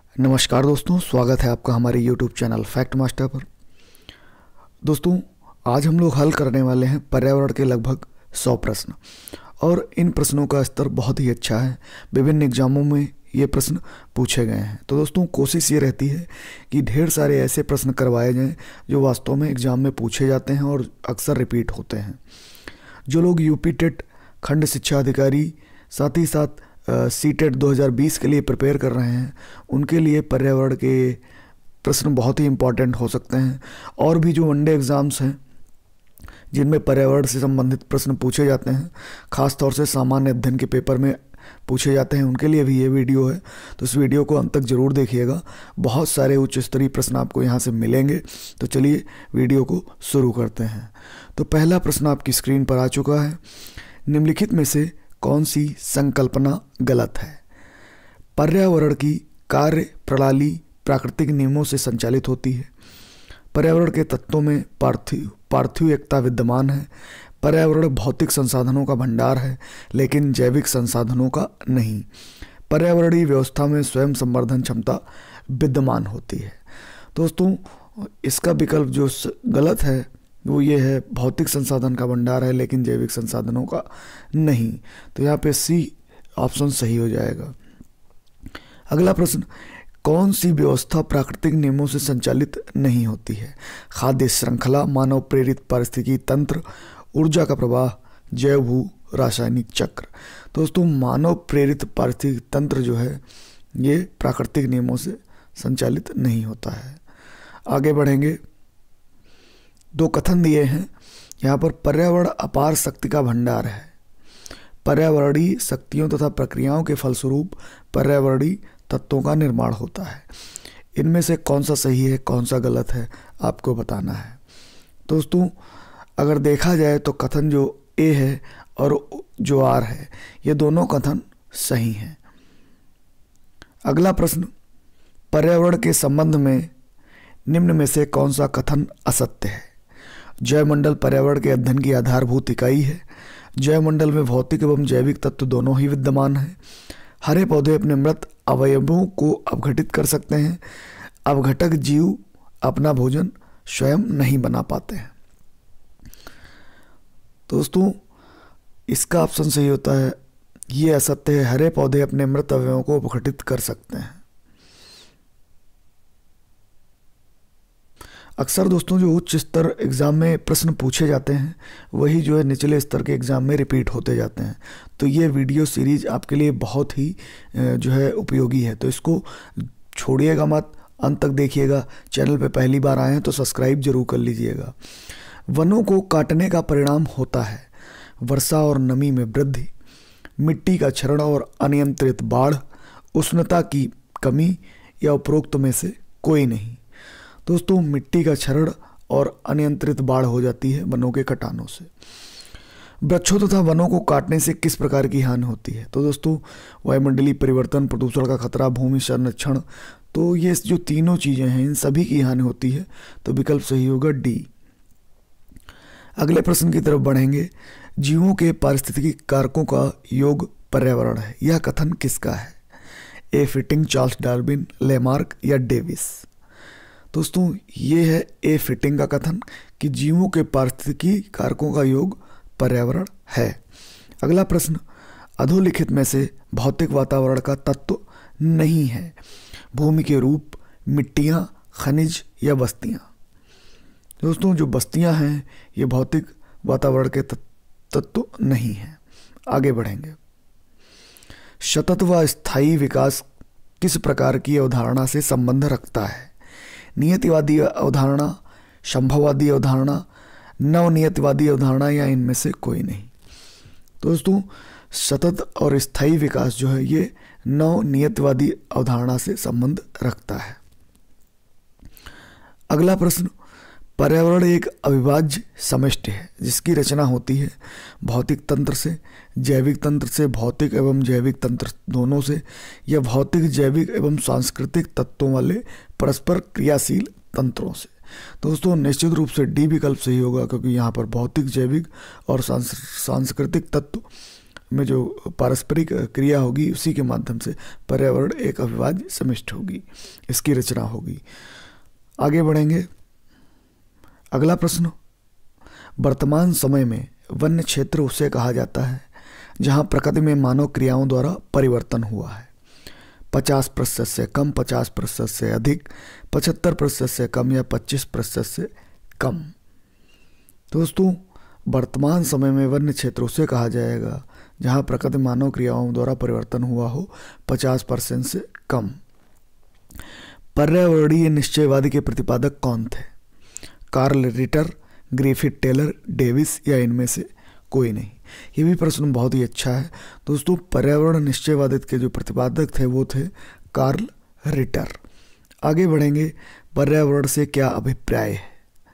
नमस्कार दोस्तों, स्वागत है आपका हमारे YouTube चैनल फैक्ट मास्टर पर। दोस्तों, आज हम लोग हल करने वाले हैं पर्यावरण के लगभग 100 प्रश्न और इन प्रश्नों का स्तर बहुत ही अच्छा है। विभिन्न एग्जामों में ये प्रश्न पूछे गए हैं। तो दोस्तों, कोशिश ये रहती है कि ढेर सारे ऐसे प्रश्न करवाए जाएं जो वास्तव में एग्ज़ाम में पूछे जाते हैं और अक्सर रिपीट होते हैं। जो लोग यूपी टेट, खंड शिक्षा अधिकारी, साथ ही साथ सीटेट 2020 के लिए प्रिपेयर कर रहे हैं, उनके लिए पर्यावरण के प्रश्न बहुत ही इम्पॉर्टेंट हो सकते हैं। और भी जो वनडे एग्ज़ाम्स हैं जिनमें पर्यावरण से संबंधित प्रश्न पूछे जाते हैं, ख़ास तौर से सामान्य अध्ययन के पेपर में पूछे जाते हैं, उनके लिए भी ये वीडियो है। तो इस वीडियो को अंत तक ज़रूर देखिएगा। बहुत सारे उच्च स्तरीय प्रश्न आपको यहाँ से मिलेंगे। तो चलिए वीडियो को शुरू करते हैं। तो पहला प्रश्न आपकी स्क्रीन पर आ चुका है। निम्नलिखित में से कौन सी संकल्पना गलत है? पर्यावरण की कार्य प्रणाली प्राकृतिक नियमों से संचालित होती है। पर्यावरण के तत्वों में पार्थिव एकता विद्यमान है। पर्यावरण भौतिक संसाधनों का भंडार है, लेकिन जैविक संसाधनों का नहीं। पर्यावरणीय व्यवस्था में स्वयं संवर्धन क्षमता विद्यमान होती है। दोस्तों, इसका विकल्प जो गलत है वो ये है, भौतिक संसाधन का भंडार है लेकिन जैविक संसाधनों का नहीं। तो यहाँ पे सी ऑप्शन सही हो जाएगा। अगला प्रश्न, कौन सी व्यवस्था प्राकृतिक नियमों से संचालित नहीं होती है? खाद्य श्रृंखला, मानव प्रेरित पारिस्थितिकी तंत्र, ऊर्जा का प्रवाह, जैव भू रासायनिक चक्र। दोस्तों, मानव प्रेरित पारिस्थितिकी तंत्र जो है ये प्राकृतिक नियमों से संचालित नहीं होता है। आगे बढ़ेंगे। दो कथन दिए हैं यहाँ पर। पर्यावरण अपार शक्ति का भंडार है। पर्यावरणीय शक्तियों तथा प्रक्रियाओं के फलस्वरूप पर्यावरणीय तत्वों का निर्माण होता है। इनमें से कौन सा सही है, कौन सा गलत है, आपको बताना है। दोस्तों, अगर देखा जाए तो कथन जो ए है और जो आर है, ये दोनों कथन सही हैं। अगला प्रश्न, पर्यावरण के संबंध में निम्न में से कौन सा कथन असत्य है? जैवमंडल पर्यावरण के अध्ययन की आधारभूत इकाई है। जैवमंडल में भौतिक एवं जैविक तत्व दोनों ही विद्यमान हैं। हरे पौधे अपने मृत अवयवों को अपघटित कर सकते हैं। अपघटक जीव अपना भोजन स्वयं नहीं बना पाते हैं। दोस्तों, इसका ऑप्शन सही होता है, ये असत्य है। हरे पौधे अपने मृत अवयवों को अपघटित कर सकते हैं। अक्सर दोस्तों, जो उच्च स्तर एग्ज़ाम में प्रश्न पूछे जाते हैं वही जो है निचले स्तर के एग्ज़ाम में रिपीट होते जाते हैं। तो ये वीडियो सीरीज आपके लिए बहुत ही जो है उपयोगी है। तो इसको छोड़िएगा मत, अंत तक देखिएगा। चैनल पे पहली बार आए हैं तो सब्सक्राइब जरूर कर लीजिएगा। वनों को काटने का परिणाम होता है वर्षा और नमी में वृद्धि, मिट्टी का क्षरण और अनियंत्रित बाढ़, उष्णता की कमी, या उपरोक्त में से कोई नहीं। दोस्तों, मिट्टी का क्षरण और अनियंत्रित बाढ़ हो जाती है वनों के कटानों से। वृक्षों तथा वनों को काटने से किस प्रकार की हानि होती है? तो दोस्तों, वायुमंडलीय परिवर्तन, प्रदूषण का खतरा, भूमि संरक्षण, तो ये जो तीनों चीज़ें हैं इन सभी की हानि होती है। तो विकल्प सही होगा डी। अगले प्रश्न की तरफ बढ़ेंगे। जीवों के पारिस्थितिकी कारकों का योग पर्यावरण है, यह कथन किसका है? A Fitting, Charles Darwin, Lamarck या डेविस। दोस्तों, ये है ए फिटिंग का कथन कि जीवों के पारिस्थितिकी कारकों का योग पर्यावरण है। अगला प्रश्न, अधोलिखित में से भौतिक वातावरण का तत्व नहीं है? भूमि के रूप, मिट्टियाँ, खनिज या बस्तियाँ। दोस्तों, जो बस्तियाँ हैं ये भौतिक वातावरण के तत्व नहीं हैं। आगे बढ़ेंगे। सतत व स्थायी विकास किस प्रकार की अवधारणा से संबंध रखता है? नियतिवादी अवधारणा, संभववादी अवधारणा, नवनियतिवादी अवधारणा, या इनमें से कोई नहीं। दोस्तों, सतत और स्थायी विकास जो है ये नवनियतिवादी अवधारणा से संबंध रखता है। अगला प्रश्न, पर्यावरण एक अविभाज्य समष्टि है जिसकी रचना होती है भौतिक तंत्र से, जैविक तंत्र से, भौतिक एवं जैविक तंत्र दोनों से, या भौतिक, जैविक एवं सांस्कृतिक तत्वों वाले परस्पर क्रियाशील तंत्रों से। दोस्तों, निश्चित रूप से डी विकल्प सही होगा, क्योंकि यहाँ पर भौतिक, जैविक और सांस्कृतिक तत्व में जो पारस्परिक क्रिया होगी उसी के माध्यम से पर्यावरण एक अविभाज्य समष्टि होगी, इसकी रचना होगी। आगे बढ़ेंगे। अगला प्रश्न, वर्तमान समय में वन्य क्षेत्र उसे कहा जाता है जहां प्रकृति में मानव क्रियाओं द्वारा परिवर्तन हुआ है। 50% से कम, 50% से अधिक, 75% से कम या 25% से कम। दोस्तों, वर्तमान समय में वन्य क्षेत्र उसे कहा जाएगा जहां प्रकृति मानव क्रियाओं द्वारा परिवर्तन हुआ हो 50% से कम। पर्यावरणीय निश्चयवादी के प्रतिपादक कौन थे? Carl Ritter, Griffith Taylor, Davis या इनमें से कोई नहीं। ये भी प्रश्न बहुत ही अच्छा है दोस्तों। पर्यावरण निश्चयवादी के जो प्रतिपादक थे वो थे कार्ल रिटर। आगे बढ़ेंगे। पर्यावरण से क्या अभिप्राय है?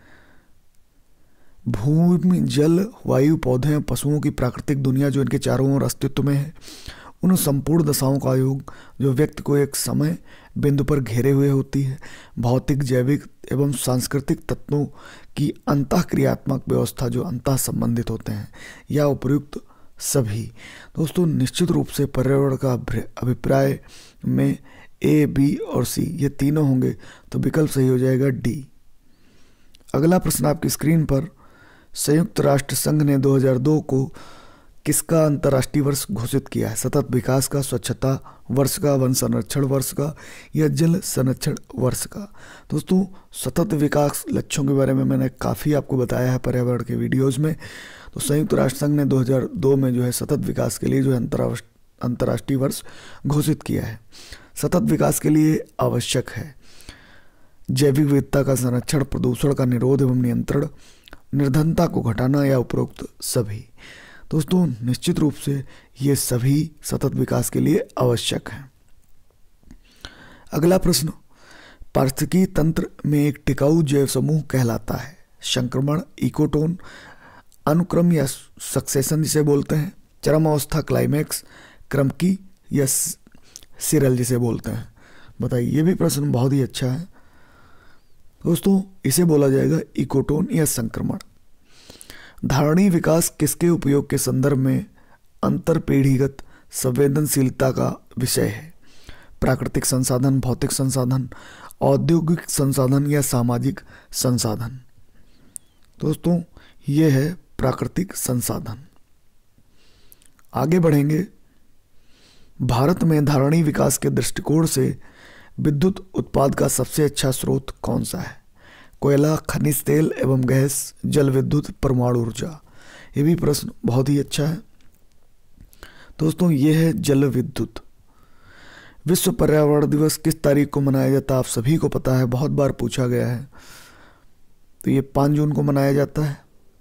भूमि, जल, वायु, पौधे, पशुओं की प्राकृतिक दुनिया जो इनके चारों ओर अस्तित्व में है, उन संपूर्ण दशाओं का योग जो व्यक्ति को एक समय बिंदु पर घेरे हुए होती है। भौतिक, जैविक एवं सांस्कृतिक तत्वों की अंतःक्रियात्मक व्यवस्था जो अंतः संबंधित होते हैं, या उपयुक्त सभी। दोस्तों, निश्चित रूप से पर्यावरण का अभिप्राय में ए, बी और सी ये तीनों होंगे तो विकल्प सही हो जाएगा डी। अगला प्रश्न आपकी स्क्रीन पर, संयुक्त राष्ट्र संघ ने 2002 को किसका अंतर्राष्ट्रीय वर्ष घोषित किया है? सतत विकास का, स्वच्छता वर्ष का, वन संरक्षण वर्ष का या जल संरक्षण वर्ष का? दोस्तों, सतत विकास लक्ष्यों के बारे में मैंने काफ़ी आपको बताया है पर्यावरण के वीडियोज़ में। तो संयुक्त राष्ट्र संघ ने 2002 में जो है सतत विकास के लिए जो है अंतर्राष्ट्रीय वर्ष घोषित किया है। सतत विकास के लिए आवश्यक है जैविक विविधता का संरक्षण, प्रदूषण का निरोध एवं नियंत्रण, निर्धनता को घटाना या उपरोक्त सभी। दोस्तों, निश्चित रूप से ये सभी सतत विकास के लिए आवश्यक हैं। अगला प्रश्न, पारिस्थितिकी तंत्र में एक टिकाऊ जैव समूह कहलाता है? संक्रमण, इकोटोन, अनुक्रम या सक्सेशन जिसे बोलते हैं, चरम अवस्था क्लाइमैक्स, क्रमकी या सिरल जिसे बोलते हैं? बताइए। ये भी प्रश्न बहुत ही अच्छा है दोस्तों। इसे बोला जाएगा इकोटोन या संक्रमण। धारणीय विकास किसके उपयोग के संदर्भ में अंतरपीढ़ीगत संवेदनशीलता का विषय है? प्राकृतिक संसाधन, भौतिक संसाधन, औद्योगिक संसाधन या सामाजिक संसाधन? दोस्तों, ये है प्राकृतिक संसाधन। आगे बढ़ेंगे। भारत में धारणीय विकास के दृष्टिकोण से विद्युत उत्पाद का सबसे अच्छा स्रोत कौन सा है? कोयला, खनिज तेल एवं गैस, जल विद्युत, परमाणु ऊर्जा? ये भी प्रश्न बहुत ही अच्छा है दोस्तों। ये है जल विद्युत। विश्व पर्यावरण दिवस किस तारीख को मनाया जाता है? आप सभी को पता है, बहुत बार पूछा गया है। तो ये 5 जून को मनाया जाता है।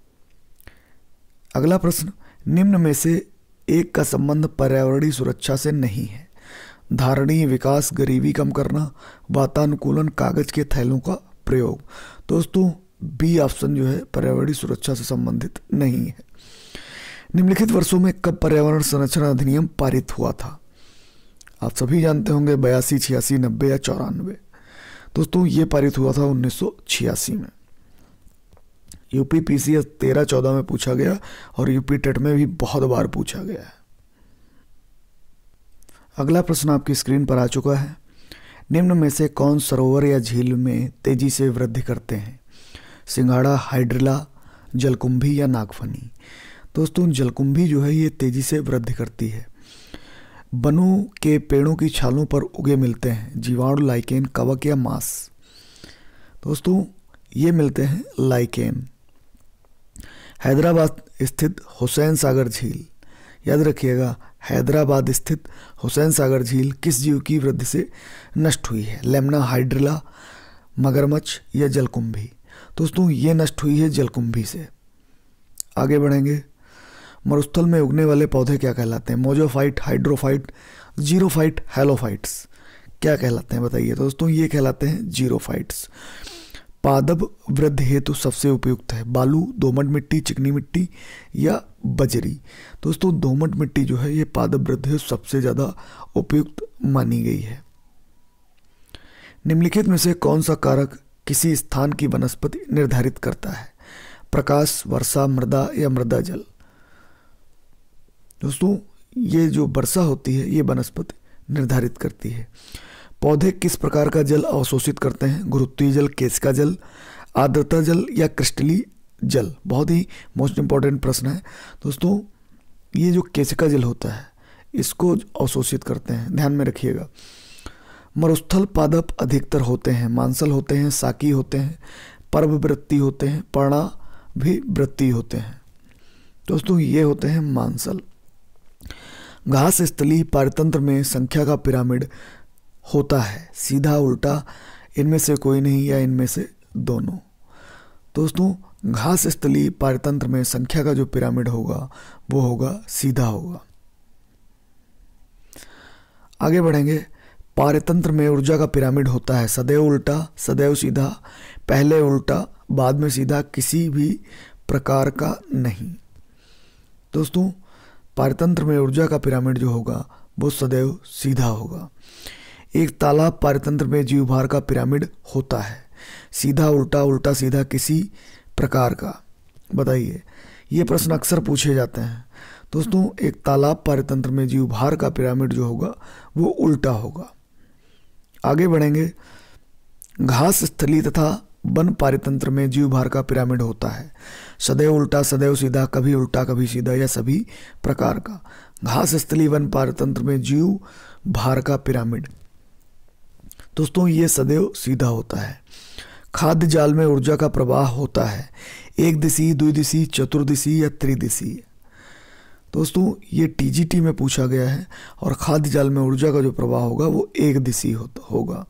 अगला प्रश्न, निम्न में से एक का संबंध पर्यावरणीय सुरक्षा से नहीं है? धारणीय विकास, गरीबी कम करना, वातानुकूलन, कागज के थैलों का प्रयोग? दोस्तों, बी ऑप्शन जो है पर्यावरणीय सुरक्षा से संबंधित नहीं है। निम्नलिखित वर्षों में कब पर्यावरण संरक्षण अधिनियम पारित हुआ था? आप सभी जानते होंगे 82, 86, 90 या 94। दोस्तों, ये पारित हुआ था 1986 में। यूपी पीसीएस 13-14 में पूछा गया और यूपी टेट में भी बहुत बार पूछा गया है। अगला प्रश्न आपकी स्क्रीन पर आ चुका है। निम्न में से कौन सरोवर या झील में तेजी से वृद्धि करते हैं? सिंघाड़ा, हाइड्रिला, जलकुंभी या नागफनी? दोस्तों, जलकुंभी जो है ये तेजी से वृद्धि करती है। वनों के पेड़ों की छालों पर उगे मिलते हैं जीवाणु, लाइकेन, कवक या मांस? दोस्तों, ये मिलते हैं लाइकेन। हैदराबाद स्थित हुसैन सागर झील, याद रखिएगा, हैदराबाद स्थित हुसैन सागर झील किस जीव की वृद्धि से नष्ट हुई है? लेमना, हाइड्रिला, मगरमच्छ या जलकुंभी? दोस्तों, ये नष्ट हुई है जलकुंभी से। आगे बढ़ेंगे। मरुस्थल में उगने वाले पौधे क्या कहलाते हैं? Mesophyte, hydrophyte, xerophyte, halophytes? क्या कहलाते हैं बताइए? दोस्तों, ये कहलाते हैं जीरोफाइट्स। पादप वृद्धि हेतु सबसे उपयुक्त है? बालू, दोमट मिट्टी, चिकनी मिट्टी या बजरी? दोस्तों, दोमट मिट्टी जो है ये पादप वृद्धि हेतु सबसे ज़्यादा उपयुक्त मानी गई है। निम्नलिखित में से कौन सा कारक किसी स्थान की वनस्पति निर्धारित करता है? प्रकाश, वर्षा, मृदा या मृदा जल? दोस्तों ये जो वर्षा होती है ये वनस्पति निर्धारित करती है। पौधे किस प्रकार का जल अवशोषित करते हैं? गुरुत्वीय जल, केशिका जल, आर्द्रता जल या क्रिस्टलीय जल? बहुत ही मोस्ट इंपॉर्टेंट प्रश्न है दोस्तों। ये जो केशिका जल होता है इसको अवशोषित करते हैं, ध्यान में रखिएगा। मरुस्थल पादप अधिकतर होते हैं मांसल होते हैं, साकी होते हैं, पर्ववृत्ति होते हैं, पर्णाभिवृत्ति होते हैं। दोस्तों ये होते हैं मांसल। घास स्थलीय पारतंत्र में संख्या का पिरामिड होता है, सीधा उल्टा, इनमें से कोई नहीं या इनमें से दोनों? दोस्तों घास स्थलीय पारतंत्र में संख्या का जो पिरामिड होगा वो होगा सीधा होगा। आगे बढ़ेंगे। पारतंत्र में ऊर्जा का पिरामिड होता है सदैव उल्टा, सदैव सीधा, पहले उल्टा बाद में सीधा, किसी भी प्रकार का नहीं। दोस्तों पारतंत्र में ऊर्जा का पिरामिड जो होगा वो सदैव सीधा होगा। एक तालाब पारतंत्र में जीवभार का पिरामिड होता है, सीधा उल्टा, उल्टा सीधा, किसी प्रकार का? बताइए, ये प्रश्न अक्सर पूछे जाते हैं। दोस्तों एक तालाब पारतंत्र में जीवभार का पिरामिड जो होगा वो उल्टा होगा। आगे बढ़ेंगे। घास स्थलीय तथा वन पारतंत्र में जीवभार का पिरामिड होता है सदैव उल्टा, सदैव सीधा, कभी उल्टा कभी सीधा या सभी प्रकार का? घास स्थलीय वन पारतंत्र में जीव भार का पिरामिड दोस्तों ये सदैव सीधा होता है। खाद्य जाल में ऊर्जा का प्रवाह होता है एक दिशी, द्विदिशी, चतुर्दिशी या त्रिदिशीय? दोस्तों ये टीजीटी में पूछा गया है और खाद्य जाल में ऊर्जा का जो प्रवाह होगा वो एक दिशी होगा।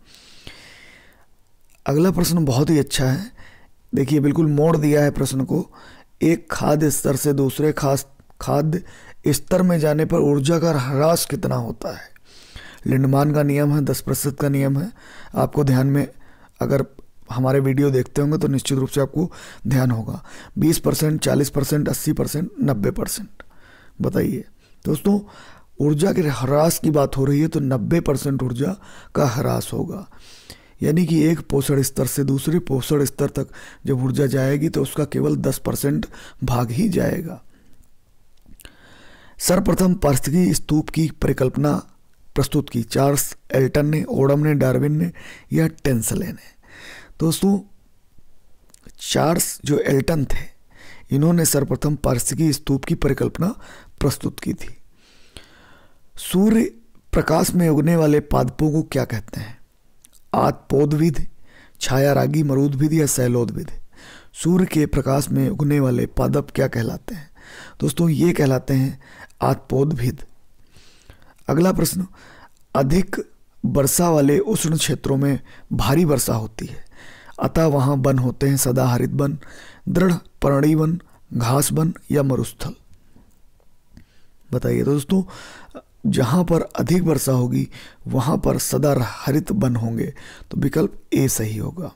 अगला प्रश्न बहुत ही अच्छा है, देखिए बिल्कुल मोड़ दिया है प्रश्न को। एक खाद्य स्तर से दूसरे खाद्य स्तर में जाने पर ऊर्जा का ह्रास कितना होता है? लिंडमान का नियम है, 10% का नियम है। आपको ध्यान में, अगर हमारे वीडियो देखते होंगे तो निश्चित रूप से आपको ध्यान होगा। 20%, 40%, 80%, 90%। बताइए दोस्तों, ऊर्जा के ह्रास की बात हो रही है तो 90% ऊर्जा का ह्रास होगा। यानी कि एक पोषण स्तर से दूसरे पोषण स्तर तक जब ऊर्जा जाएगी तो उसका केवल 10% भाग ही जाएगा। सर्वप्रथम पारिस्थितिकी स्तूप की परिकल्पना प्रस्तुत की चार्ल्स एल्टन ने, ओडम ने, डार्विन ने या टेंसले ने? दोस्तों चार्ल्स जो एल्टन थे इन्होंने सर्वप्रथम पारिस्थितिकी स्तूप की परिकल्पना प्रस्तुत की थी। सूर्य प्रकाश में उगने वाले पादपों को क्या कहते हैं? आत्पोद्भिद, छायारागी, मरूदभिद या शैलोद्भिद? सूर्य के प्रकाश में उगने वाले पादप क्या कहलाते हैं? दोस्तों ये कहलाते हैं आत्पोद्भिद। अगला प्रश्न। अधिक वर्षा वाले उष्ण क्षेत्रों में भारी वर्षा होती है, अतः वहां वन होते हैं सदाहरित वन, दृढ़ पर्णी वन, घास वन या मरुस्थल? बताइए दोस्तों, जहां पर अधिक वर्षा होगी वहां पर सदा हरित वन होंगे, तो विकल्प ए सही होगा।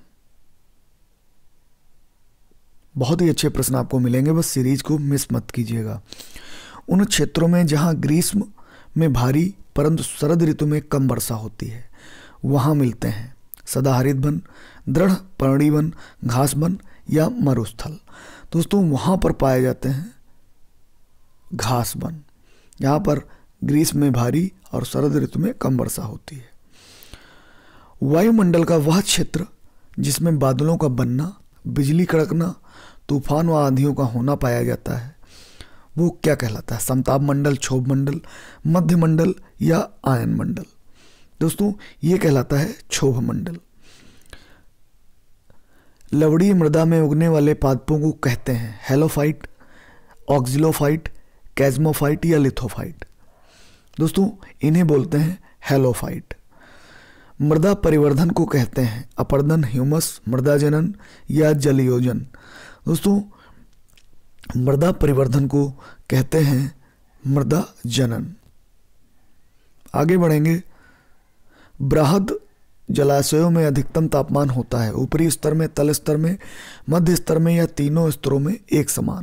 बहुत ही अच्छे प्रश्न आपको मिलेंगे, बस सीरीज को मिस मत कीजिएगा। उन क्षेत्रों में जहां ग्रीष्म में भारी परंतु शरद ऋतु में कम वर्षा होती है वहां मिलते हैं सदाहरित वन, दृढ़ पर्णी वन, घास वन या मरुस्थल? दोस्तों वहां पर पाए जाते हैं घास वन, यहाँ पर ग्रीष्म में भारी और शरद ऋतु में कम वर्षा होती है। वायुमंडल का वह क्षेत्र जिसमें बादलों का बनना, बिजली कड़कना, तूफान व आंधियों का होना पाया जाता है वो क्या कहलाता है? समताप मंडल, क्षोभ मंडल, मध्य मंडल या आयन मंडल? दोस्तों ये कहलाता है क्षोभ मंडल। लवणीय मृदा में उगने वाले पादपों को कहते हैं हेलोफाइट, ऑक्जिलोफाइट, कैज्मोफाइट या लिथोफाइट? दोस्तों इन्हें बोलते हैं हेलोफाइट। मृदा परिवर्धन को कहते हैं अपर्दन, ह्यूमस, मृदा जनन या जलयोजन? दोस्तों मृदा परिवर्धन को कहते हैं मृदा जनन। आगे बढ़ेंगे। बृहद जलाशयों में अधिकतम तापमान होता है ऊपरी स्तर में, तल स्तर में, मध्य स्तर में या तीनों स्तरों में एक समान?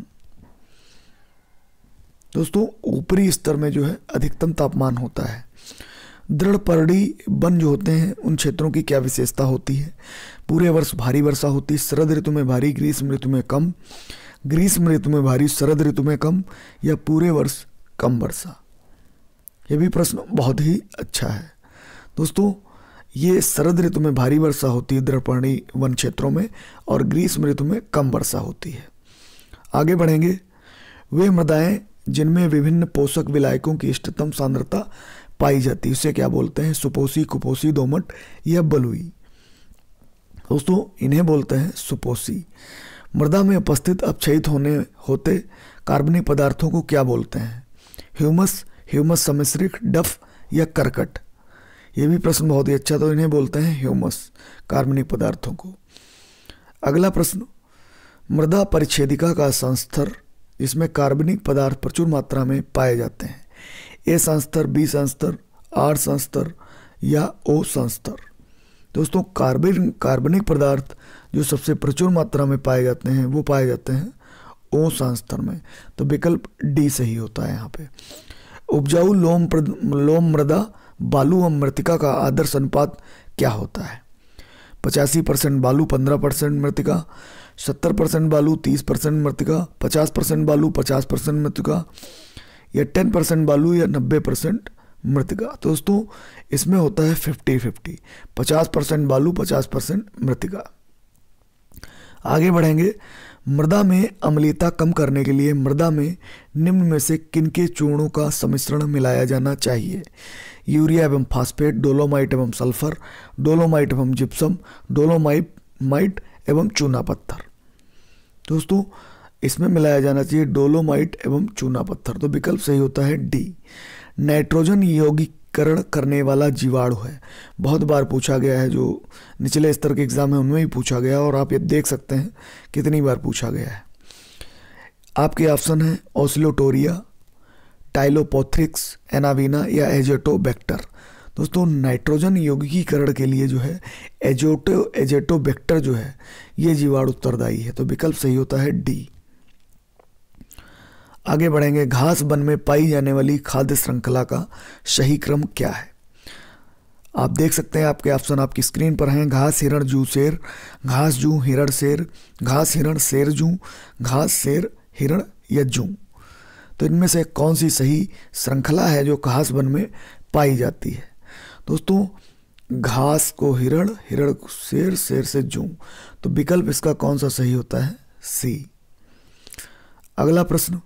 दोस्तों ऊपरी स्तर में जो है अधिकतम तापमान होता है। दृढ़ पर्णी वन जो होते हैं उन क्षेत्रों की क्या विशेषता होती है? पूरे वर्ष भारी वर्षा होती है, शरद ऋतु में भारी, ग्रीष्म ऋतु में कम, ग्रीष्म ऋतु में भारी, शरद ऋतु में कम या पूरे वर्ष कम वर्षा। ये भी प्रश्न बहुत ही अच्छा है। दोस्तों, ये शरद ऋतु में भारी वर्षा होती है द्रपर्णी वन क्षेत्रों में, और ग्रीष्म ऋतु में कम वर्षा होती है। आगे बढ़ेंगे। वे मृदाएं जिनमें विभिन्न पोषक विलायकों की इष्टतम सांद्रता पाई जाती है, उसे क्या बोलते हैं? सुपोषी, कुपोषी, दोमट या बलुई। दोस्तों, इन्हें बोलते हैं सुपोषी। मृदा में उपस्थित अपक्षयित होते कार्बनिक पदार्थों को क्या बोलते हैं? ह्यूमस, ह्यूमस सम्मिश्रित, डफ या करकट। ये भी प्रश्न बहुत ही अच्छा, तो इन्हें बोलते हैं ह्यूमस, कार्बनिक पदार्थों को। अगला प्रश्न, मृदा परिच्छेदिका का संस्तर जिसमें कार्बनिक पदार्थ प्रचुर मात्रा में पाए जाते हैं, ए संस्तर, बी संस्तर, आर संस्तर या ओ संस्तर। दोस्तों, कार्बनिक पदार्थ जो सबसे प्रचुर मात्रा में पाए जाते हैं वो पाए जाते हैं ओ संस्तर में, तो विकल्प डी सही होता है यहाँ पे। उपजाऊ लोम मृदा बालू व मृतिका का आदर्श अनुपात क्या होता है? 85% बालू, 15% मृतिका, 70% बालू, 30% मृतिका, 50% बालू, 50% मृतिका, या 10% बालू या 90% मृतिका। दोस्तों, इसमें होता है 50-50, 50% बालू, 50% मृतिका। आगे बढ़ेंगे। मृदा में अम्लीयता कम करने के लिए मृदा में निम्न में से किनके चूर्णों का सम्मिश्रण मिलाया जाना चाहिए? यूरिया एवं फास्फेट, डोलोमाइट एवं सल्फर, डोलोमाइट एवं जिप्सम, डोलोमाइट एवं चूना पत्थर। दोस्तों, इसमें मिलाया जाना चाहिए डोलोमाइट एवं चूना पत्थर, तो विकल्प सही होता है डी। नाइट्रोजन यौगिकरण करने वाला जीवाणु है, बहुत बार पूछा गया है, जो निचले स्तर के एग्जाम है उनमें भी पूछा गया, और आप ये देख सकते हैं कितनी बार पूछा गया है। आपके ऑप्शन है ओसिलोटोरिया, टाइलोपोथ्रिक्स, एनावीना या एजेटोबैक्टर। दोस्तों, नाइट्रोजन यौगिकीकरण के लिए जो है एजेटोबैक्टर जो है ये जीवाणु उत्तरदायी है, तो विकल्प सही होता है डी। आगे बढ़ेंगे। घास वन में पाई जाने वाली खाद्य श्रृंखला का सही क्रम क्या है? आप देख सकते हैं, आपके ऑप्शन आपकी स्क्रीन पर हैं। घास, हिरण, जू, शेर, घास, जू, हिरण, शेर, घास, हिरण, शेर, जू, घास, शेर, हिरण या जू। तो इनमें से कौन सी सही श्रृंखला है जो घास वन में पाई जाती है? दोस्तों, घास को हिरण, हिरण को शेर, शेर से जू, तो विकल्प इसका कौन सा सही होता है? सी। अगला प्रश्न,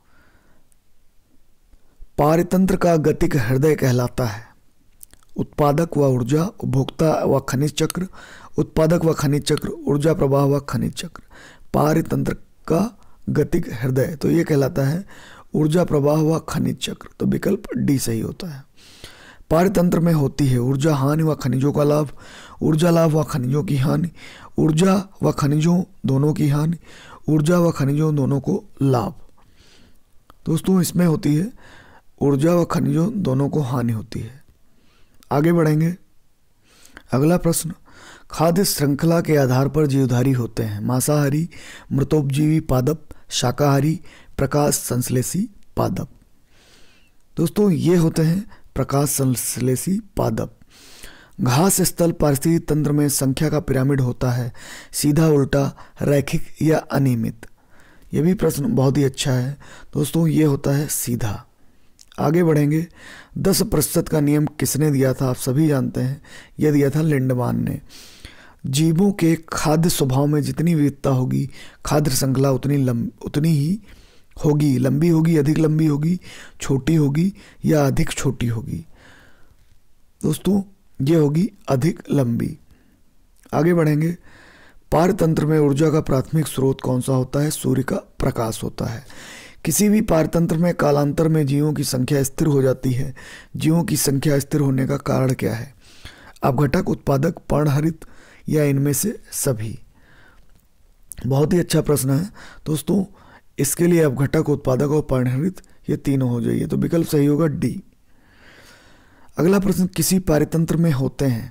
पारतंत्र का गतिक हृदय कहलाता है? उत्पादक व ऊर्जा, उपभोक्ता व खनिज चक्र, उत्पादक व खनिज चक्र, ऊर्जा प्रवाह व खनिज चक्र। पारतंत्र का गतिक हृदय, तो ये कहलाता है ऊर्जा प्रवाह व खनिज चक्र, तो विकल्प डी सही होता है। पारतंत्र में होती है ऊर्जा हानि व खनिजों का लाभ, ऊर्जा लाभ व खनिजों की हानि, ऊर्जा व खनिजों दोनों की हानि, ऊर्जा व खनिजों दोनों को लाभ। दोस्तों, इसमें होती है ऊर्जा व खनिजों दोनों को हानि होती है। आगे बढ़ेंगे। अगला प्रश्न, खाद्य श्रृंखला के आधार पर जीवधारी होते हैं? मांसाहारी, मृतोपजीवी पादप, शाकाहारी, प्रकाश संश्लेषी पादप। दोस्तों, ये होते हैं प्रकाश संश्लेषी पादप। घास स्थल पारिस्थितिक तंत्र में संख्या का पिरामिड होता है, सीधा, उल्टा, रैखिक या अनियमित। यह भी प्रश्न बहुत ही अच्छा है। दोस्तों, ये होता है सीधा। आगे बढ़ेंगे। 10% का नियम किसने दिया था? आप सभी जानते हैं, यह दिया था लिंडमान ने। जीवों के खाद्य स्वभाव में जितनी विविधता होगी, खाद्य श्रृंखला उतनी ही होगी। लंबी होगी, अधिक लंबी होगी, छोटी होगी या अधिक छोटी होगी? दोस्तों, ये होगी अधिक लंबी। आगे बढ़ेंगे। पारतंत्र में ऊर्जा का प्राथमिक स्रोत कौन सा होता है? सूर्य का प्रकाश होता है। किसी भी पारतंत्र में कालांतर में जीवों की संख्या स्थिर हो जाती है। जीवों की संख्या स्थिर होने का कारण क्या है? अपघटक, उत्पादक, पर्णहरित या इनमें से सभी? बहुत ही अच्छा प्रश्न है दोस्तों। इसके लिए अपघटक, उत्पादक और पर्णहरित ये तीनों हो जाइए, तो विकल्प सही होगा डी। अगला प्रश्न, किसी पारतंत्र में होते हैं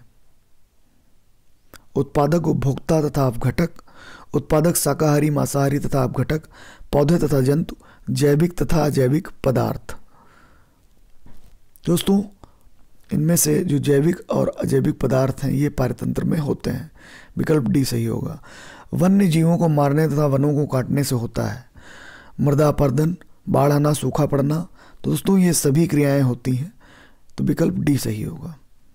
उत्पादक, उपभोक्ता तथा अपघटक, उत्पादक शाकाहारी, मांसाहारी तथा अपघटक, पौधे तथा जंतु, जैविक तथा अजैविक पदार्थ। दोस्तों, इनमें से जो जैविक और अजैविक पदार्थ हैं ये पारतंत्र में होते हैं, विकल्प डी सही होगा। वन्य जीवों को मारने तथा वनों को काटने से होता है मृदा अपरदन, बाढ़ आना, सूखा पड़ना, तो दोस्तों ये सभी क्रियाएं होती हैं, तो विकल्प डी सही होगा।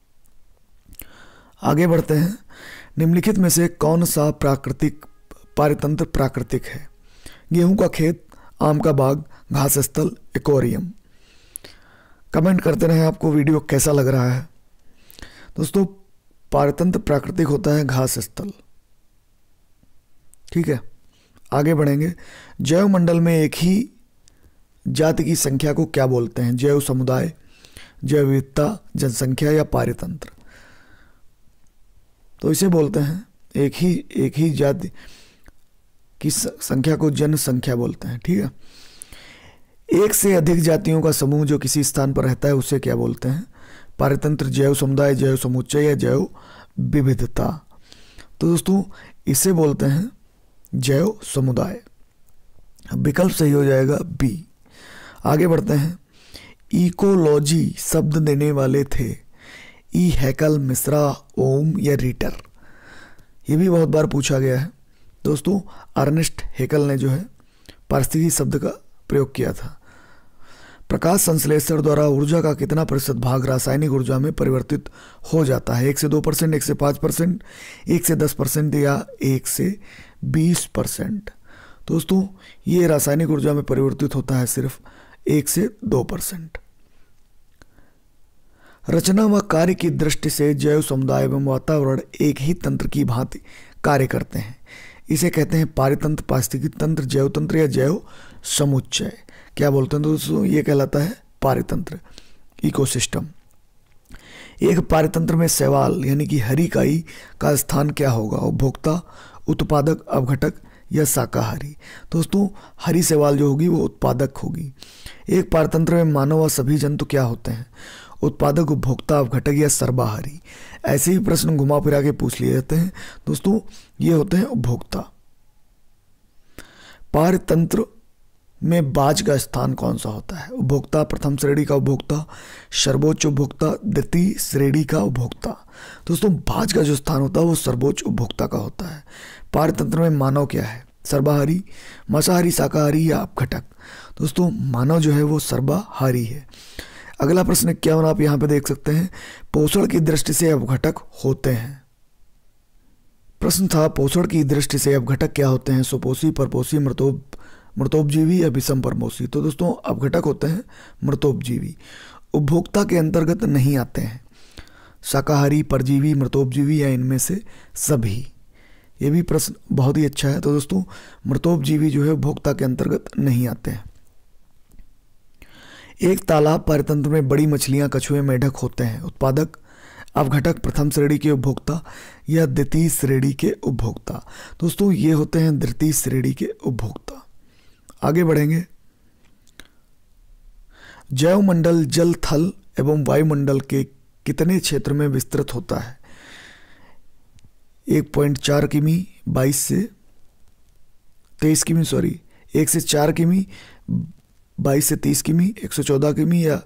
आगे बढ़ते हैं। निम्नलिखित में से कौन सा पारितंत्र प्राकृतिक है? गेहूं का खेत, आम का बाग, घास स्थल, एक्वेरियम। कमेंट करते रहें आपको वीडियो कैसा लग रहा है। दोस्तों पारितंत्र प्राकृतिक होता है घास स्थल। ठीक है, आगे बढ़ेंगे। जैव मंडल में एक ही जाति की संख्या को क्या बोलते हैं? जैव समुदाय, जैव विविधता, जनसंख्या या पारितंत्र? तो इसे बोलते हैं एक ही जाति की संख्या को जनसंख्या बोलते हैं। ठीक है, एक से अधिक जातियों का समूह जो किसी स्थान पर रहता है उसे क्या बोलते हैं? पारितंत्र, जैव समुदाय, जैव समुच्चय या जैव विविधता? तो दोस्तों इसे बोलते हैं जैव समुदाय। विकल्प सही हो जाएगा बी। आगे बढ़ते हैं। इकोलॉजी शब्द देने वाले थे ई, हैकल, मिश्रा, ओम या रीटर? ये भी बहुत बार पूछा गया है। दोस्तों अर्नेस्ट हैकल ने जो है पारिस्थितिकी शब्द का प्रयोग किया था। प्रकाश संश्लेषण द्वारा ऊर्जा का कितना प्रतिशत भाग रासायनिक ऊर्जा में परिवर्तित हो जाता है? 1 से 2%, 1 से 5%, 1 से 10% या 1 से 20%? दोस्तों ये रासायनिक ऊर्जा में परिवर्तित होता है सिर्फ 1 से 2%। रचना व कार्य की दृष्टि से जैव समुदाय एवं वातावरण एक ही तंत्र की भांति कार्य करते हैं। इसे कहते हैं पारितंत्र, पारिस्थितिकी तंत्र, जैव तंत्र या जैव समुच्चय। क्या बोलते हैं दोस्तों? ये कहलाता है पारितंत्र, इकोसिस्टम। एक पारितंत्र में शैवाल यानी कि हरी इकाई का स्थान क्या होगा? उपभोक्ता, उत्पादक, अपघटक या शाकाहारी? दोस्तों हरी शैवाल जो होगी वो उत्पादक होगी। एक पारितंत्र में मानव व सभी जंतु क्या होते हैं? उत्पादक, उपभोक्ता, अपघटक या सर्वाहारी? ऐसे ही प्रश्न घुमा फिरा के पूछ लिए जाते हैं। दोस्तों ये होते हैं उपभोक्ता। पारितंत्र में बाज का स्थान कौन सा होता है? उपभोक्ता, प्रथम श्रेणी का उपभोक्ता, सर्वोच्च उपभोक्ता, द्वितीय श्रेणी का उपभोक्ता? दोस्तों बाज का जो स्थान होता है वो सर्वोच्च उपभोक्ता का होता है। पारितंत्र में मानव क्या है? सर्वाहारी, मांसाहारी, शाकाहारी या अपघटक? दोस्तों मानव जो है वो सर्वाहारी है। अगला प्रश्न 51 आप यहां पे देख सकते हैं। पोषण की दृष्टि से अपघटक होते हैं। प्रश्न था पोषण की दृष्टि से अपघटक क्या होते हैं? सुपोषी, परपोषी, मृतोपजीवी या विषम परपोषी? तो दोस्तों अपघटक होते हैं मृतोपजीवी। उपभोक्ता के अंतर्गत नहीं आते हैं शाकाहारी, परजीवी, मृतोपजीवी या इनमें से सभी? ये भी प्रश्न बहुत ही अच्छा है। तो दोस्तों मृतोपजीवी जो है उपभोक्ता के अंतर्गत नहीं आते हैं। एक तालाब पारितंत्र में बड़ी मछलियां, कछुए, मेढक होते हैं। उत्पादक, अपघटक, प्रथम श्रेणी के उपभोक्ता या द्वितीय श्रेणी के उपभोक्ता? दोस्तों ये होते हैं द्वितीय श्रेणी के उपभोक्ता। आगे बढ़ेंगे। जैव मंडल जल, थल एवं वायुमंडल के कितने क्षेत्र में विस्तृत होता है? 1.4 किमी, 22 से 23 किमी, 1 से 4 किमी, 22 से 30 किमी, 114 किमी या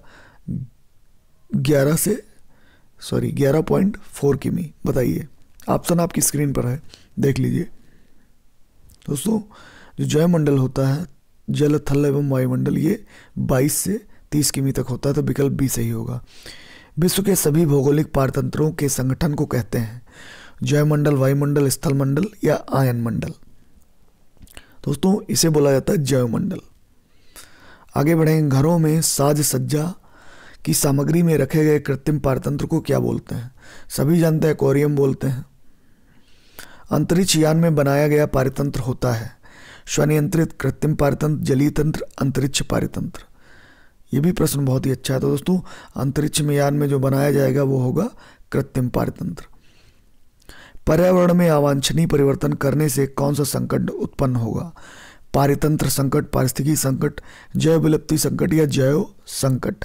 11.4 किमी? बताइए। ऑप्शन आपकी स्क्रीन पर है, देख लीजिए। दोस्तों जो जैव मंडल होता है जल, थल एवं वायुमंडल ये 22 से 30 किमी तक होता है, तो विकल्प बी सही होगा। विश्व के सभी भौगोलिक पारतंत्रों के संगठन को कहते हैं? जैव मंडल, वायुमंडल, स्थल मंडल या आयन मंडल? दोस्तों इसे बोला जाता है जैव मंडल। आगे बढ़ेंगे। घरों में साज सज्जा की सामग्री में रखे गए कृत्रिम पारतंत्र को क्या बोलते हैं? सभी जानते हैं एक्वेरियम बोलते हैं। अंतरिक्ष यान में बनाया गया पारतंत्र होता है स्वनियंत्रित, कृत्रिम पारतंत्र, जलीय तंत्र, अंतरिक्ष पारतंत्र? ये भी प्रश्न बहुत ही अच्छा है। तो दोस्तों अंतरिक्ष में यान में जो बनाया जाएगा वो होगा कृत्रिम पारतंत्र। पर्यावरण में अवांछनीय परिवर्तन करने से कौन सा संकट उत्पन्न होगा? पारितंत्र संकट, पारिस्थितिकी संकट, जैव विलुप्ति संकट या जैव संकट?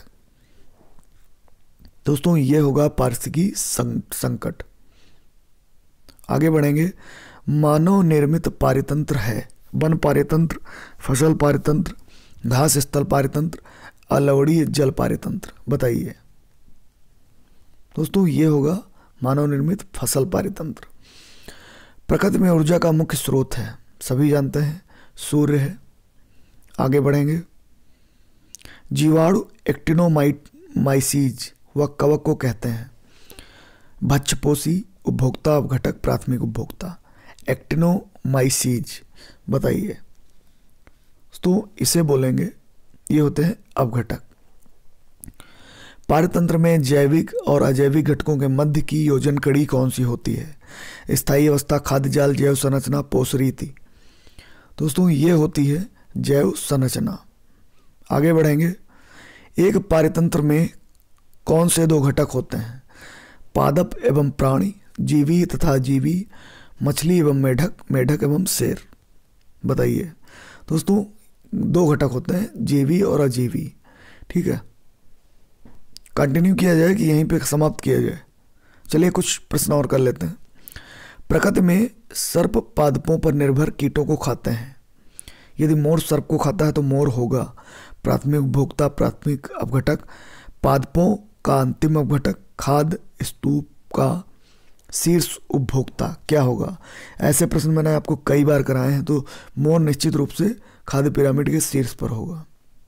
दोस्तों ये होगा पारिस्थितिकी संकट। आगे बढ़ेंगे। मानव निर्मित पारितंत्र है वन पारितंत्र, फसल पारितंत्र, घास स्थल पारितंत्र, अलवड़ीय जल पारितंत्र? बताइए। दोस्तों ये होगा मानव निर्मित फसल पारितंत्र। प्रकृति में ऊर्जा का मुख्य स्रोत है, सभी जानते हैं सूर्य है। आगे बढ़ेंगे। जीवाणु एक्टिनोमाइसीज व कवक को कहते हैं। भक्षपोषी, उपभोक्ता, अपघटक, प्राथमिक उपभोक्ता। एक्टिनोमाइसीज बताइए। तो इसे बोलेंगे, ये होते हैं अपघटक। पारतंत्र में जैविक और अजैविक घटकों के मध्य की योजन कड़ी कौन सी होती है? स्थायी अवस्था, खाद्य जाल, जैव संरचना, पोष रीति। दोस्तों ये होती है जैव संरचना। आगे बढ़ेंगे। एक पारतंत्र में कौन से दो घटक होते हैं? पादप एवं प्राणी, जीवी तथा जीवी, मछली एवं मेढक, मेढक एवं शेर। बताइए। दोस्तों दो घटक होते हैं, जीवी और अजीवी। ठीक है, कंटिन्यू किया जाए कि यहीं पे समाप्त किया जाए? चलिए कुछ प्रश्न और कर लेते हैं। प्रकृति में सर्प पादपों पर निर्भर कीटों को खाते हैं। यदि मोर सर्प को खाता है तो मोर होगा प्राथमिक उपभोक्ता, प्राथमिक अपघटक। पादपों का अंतिम अपघटक, खाद्य स्तूप का शीर्ष उपभोक्ता क्या होगा? ऐसे प्रश्न मैंने आपको कई बार कराए हैं, तो मोर निश्चित रूप से खाद्य पिरामिड के शीर्ष पर होगा।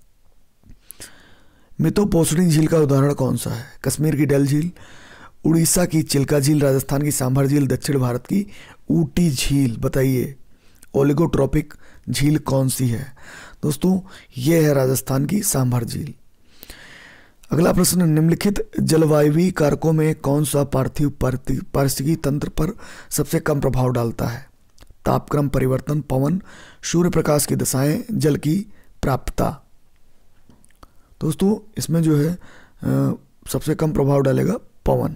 मितोपोषणी झील का उदाहरण कौन सा है? कश्मीर की डल झील, उड़ीसा की चिल्का झील, राजस्थान की सांभर झील, दक्षिण भारत की ऊटी झील। बताइए। ओलिगोट्रॉपिक झील कौन सी है? दोस्तों ये है राजस्थान की सांभर झील। अगला प्रश्न, निम्नलिखित जलवायवीय कारकों में कौन सा पार्थिव पारिस्थितिकी तंत्र पर सबसे कम प्रभाव डालता है? तापक्रम परिवर्तन, पवन, सूर्य प्रकाश की दशाएं, जल की प्राप्तता। दोस्तों इसमें जो है सबसे कम प्रभाव डालेगा पवन।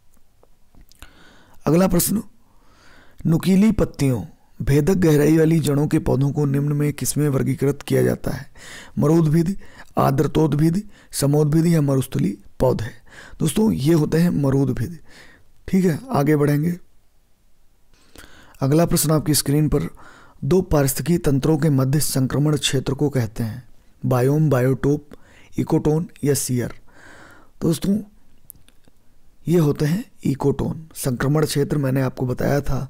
अगला प्रश्न, नुकीली पत्तियों, भेदक गहराई वाली जड़ों के पौधों को निम्न में किसमें वर्गीकृत किया जाता है? मरुद्भिद, आर्द्रतोद्भिद, समोद्भिद या मरुस्थली पौधे। दोस्तों ये होते हैं मरुद्भिद। ठीक है, आगे बढ़ेंगे। अगला प्रश्न आपकी स्क्रीन पर, दो पारिस्थितिकी तंत्रों के मध्य संक्रमण क्षेत्र को कहते हैं? बायोम, बायोटोप, इकोटोन या शियर। दोस्तों ये होते हैं इकोटोन। संक्रमण क्षेत्र मैंने आपको बताया था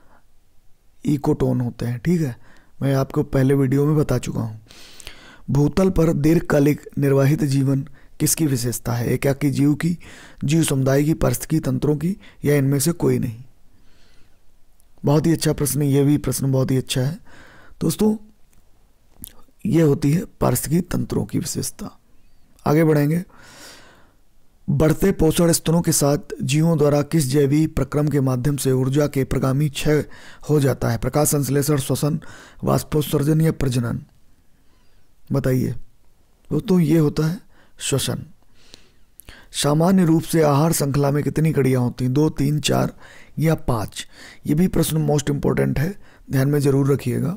इकोटोन होते हैं। ठीक है, मैं आपको पहले वीडियो में बता चुका हूँ। भूतल पर दीर्घकालिक निर्वाहित जीवन किसकी विशेषता है? एकाकी जीव की, जीव समुदाय की, पारिस्थितिकी तंत्रों की, या इनमें से कोई नहीं? बहुत ही अच्छा प्रश्न, ये भी प्रश्न बहुत ही अच्छा है। दोस्तों ये होती है पारिस्थितिकी तंत्रों की विशेषता। आगे बढ़ेंगे। बढ़ते पोषण स्तरों के साथ जीवों द्वारा किस जैविक प्रक्रम के माध्यम से ऊर्जा के प्रगामी क्षय हो जाता है? प्रकाश संश्लेषण, श्वसन, वाष्पोत्सर्जन या प्रजनन। बताइए। दोस्तों ये होता है श्वसन। सामान्य रूप से आहार श्रृंखला में कितनी कड़ियाँ होती हैं? 2, 3, 4 या 5? ये भी प्रश्न मोस्ट इंपॉर्टेंट है, ध्यान में जरूर रखिएगा।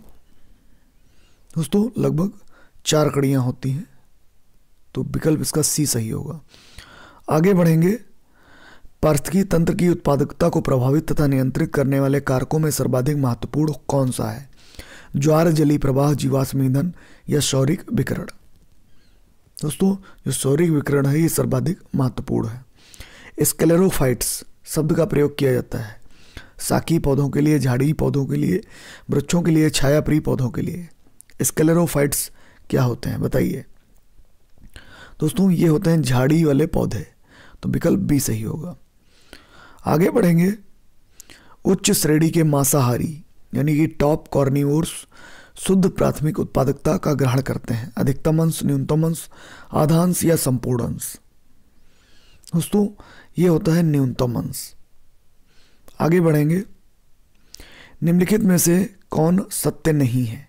दोस्तों लगभग 4 कड़ियाँ होती हैं, तो विकल्प इसका सी सही होगा। आगे बढ़ेंगे। पारिस्थितिकी तंत्र की उत्पादकता को प्रभावित तथा नियंत्रित करने वाले कारकों में सर्वाधिक महत्वपूर्ण कौन सा है? ज्वार जलीय प्रवाह, जीवाश्म ईंधन या सौरिक विकिरण। दोस्तों जो सौरिक विकिरण है ये सर्वाधिक महत्वपूर्ण है। स्क्लेरोफाइट्स शब्द का प्रयोग किया जाता है शाकी पौधों के लिए, झाड़ी पौधों के लिए, वृक्षों के लिए, छायाप्रिय पौधों के लिए। स्क्लेरोफाइट्स क्या होते हैं? बताइए। दोस्तों ये होते हैं झाड़ी वाले पौधे, तो विकल्प बी सही होगा। आगे बढ़ेंगे। उच्च श्रेणी के मांसाहारी यानी कि टॉप कॉर्निवोर्स शुद्ध प्राथमिक उत्पादकता का ग्रहण करते हैं? अधिकतम अंश, न्यूनतम अंश, आधांश या संपूर्ण अंश। दोस्तों ये होता है न्यूनतम अंश। आगे बढ़ेंगे। निम्नलिखित में से कौन सत्य नहीं है?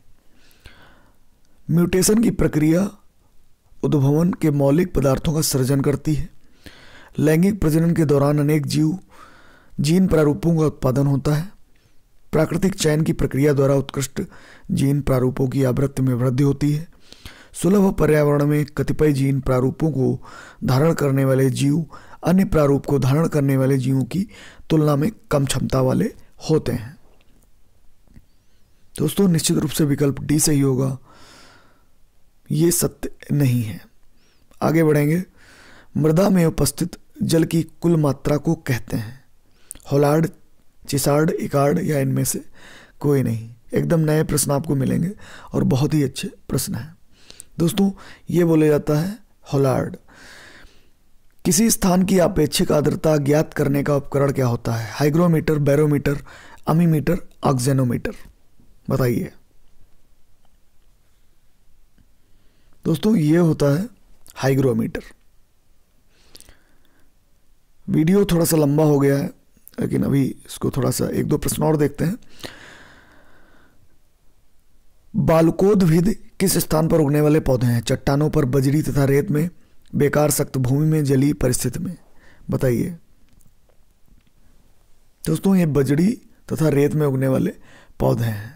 म्यूटेशन की प्रक्रिया उद्भवन के मौलिक पदार्थों का सृजन करती है। लैंगिक प्रजनन के दौरान अनेक जीन प्रारूपों का उत्पादन होता है। प्राकृतिक चयन की प्रक्रिया द्वारा उत्कृष्ट जीन प्रारूपों की आवृत्ति में वृद्धि होती है। सुलभ पर्यावरण में कतिपय जीन प्रारूपों को धारण करने वाले जीव अन्य प्रारूप को धारण करने वाले जीवों की तुलना में कम क्षमता वाले होते हैं। दोस्तों निश्चित रूप से विकल्प डी सही होगा, ये सत्य नहीं है। आगे बढ़ेंगे। मृदा में उपस्थित जल की कुल मात्रा को कहते हैं? होलार्ड, चिसार्ड, इकार्ड या इनमें से कोई नहीं? एकदम नए प्रश्न आपको मिलेंगे और बहुत ही अच्छे प्रश्न हैं। दोस्तों ये बोला जाता है होलार्ड। किसी स्थान की अपेक्षिक आर्द्रता ज्ञात करने का उपकरण क्या होता है? Hygrometer, barometer, ammeter, auxanometer. बताइए दोस्तों, ये होता है हाइग्रोमीटर। वीडियो थोड़ा सा लंबा हो गया है, लेकिन अभी इसको थोड़ा सा एक दो प्रश्न और देखते हैं। बालकोद्भिद किस स्थान पर उगने वाले पौधे हैं? चट्टानों पर, बजरी तथा रेत में, बेकार सख्त भूमि में, जलीय परिस्थिति में। बताइए दोस्तों, ये बजरी तथा रेत में उगने वाले पौधे हैं।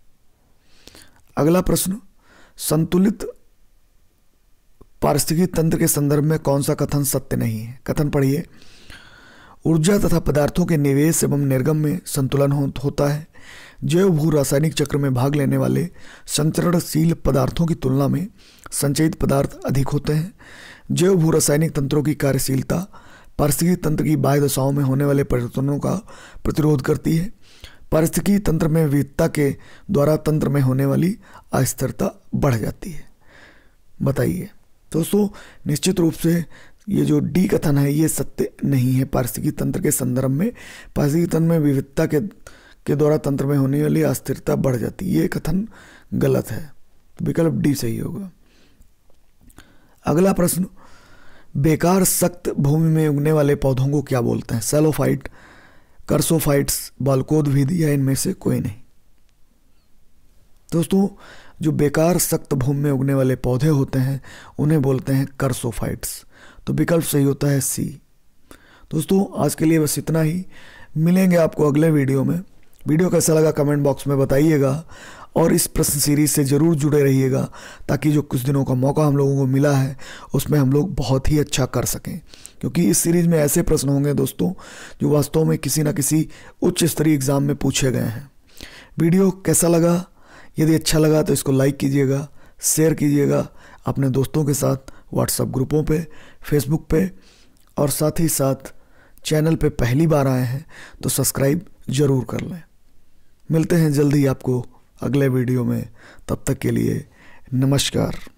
अगला प्रश्न, संतुलित पारिस्थितिकी तंत्र के संदर्भ में कौन सा कथन सत्य नहीं है? कथन पढ़िए। ऊर्जा तथा पदार्थों के निवेश एवं निर्गम में संतुलन होता है। जैव भू रासायनिक चक्र में भाग लेने वाले संचरणशील पदार्थों की तुलना में संचयित पदार्थ अधिक होते हैं। जैव भू रासायनिक तंत्रों की कार्यशीलता पारिस्थितिकी तंत्र की बाह्य दशाओं में होने वाले परिवर्तनों का प्रतिरोध करती है। पारिस्थितिकी तंत्र में विविधता के द्वारा तंत्र में होने वाली अस्थिरता बढ़ जाती है। बताइए दोस्तों, निश्चित रूप से ये जो डी कथन है ये सत्य नहीं है। पारिस्थितिकी तंत्र के संदर्भ में पारिस्थितिकी तंत्र में विविधता के द्वारा तंत्र में होने वाली अस्थिरता बढ़ जाती है, ये कथन गलत है। विकल्प डी सही होगा। अगला प्रश्न, बेकार सख्त भूमि में उगने वाले पौधों को क्या बोलते हैं? सैलोफाइट, कर्सोफाइट्स, बालकोद्भिद या इनमें से कोई नहीं। दोस्तों, जो बेकार सख्त भूमि में उगने वाले पौधे होते हैं उन्हें बोलते हैं कर्सोफाइट्स। तो विकल्प सही होता है सी। दोस्तों आज के लिए बस इतना ही, मिलेंगे आपको अगले वीडियो में। वीडियो कैसा लगा कमेंट बॉक्स में बताइएगा और इस प्रश्न सीरीज से ज़रूर जुड़े रहिएगा, ताकि जो कुछ दिनों का मौका हम लोगों को मिला है उसमें हम लोग बहुत ही अच्छा कर सकें, क्योंकि इस सीरीज़ में ऐसे प्रश्न होंगे दोस्तों जो वास्तव में किसी न किसी उच्च स्तरीय एग्ज़ाम में पूछे गए हैं। वीडियो कैसा लगा? यदि अच्छा लगा तो इसको लाइक कीजिएगा, शेयर कीजिएगा अपने दोस्तों के साथ, व्हाट्सएप ग्रुपों पे, फेसबुक पे, और साथ ही साथ चैनल पे पहली बार आए हैं तो सब्सक्राइब ज़रूर कर लें। मिलते हैं जल्दी आपको अगले वीडियो में, तब तक के लिए नमस्कार।